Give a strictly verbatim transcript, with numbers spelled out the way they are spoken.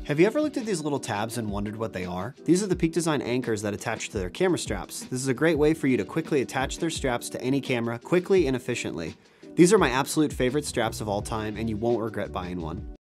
Have you ever looked at these little tabs and wondered what they are? These are the Peak Design anchors that attach to their camera straps. This is a great way for you to quickly attach their straps to any camera quickly and efficiently. These are my absolute favorite straps of all time, and you won't regret buying one.